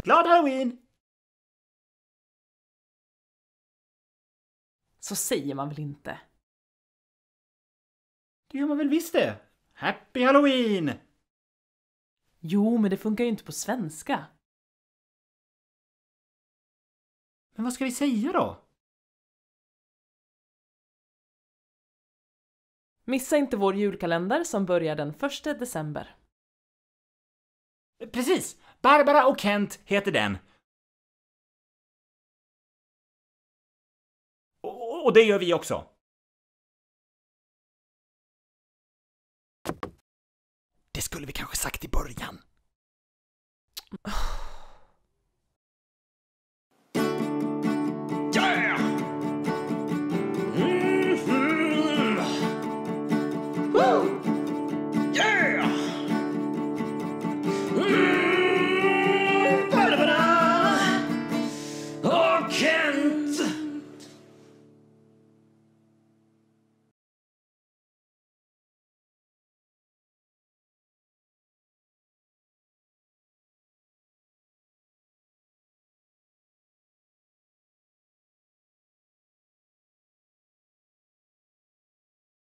Glad Halloween! Så säger man väl inte? Det gör man väl visst det. Happy Halloween! Jo, men det funkar ju inte på svenska. Men vad ska vi säga då? Missa inte vår julkalender som börjar den 1 december. Precis! Barbara och Kent heter den. Och det gör vi också. Det skulle vi kanske sagt i början.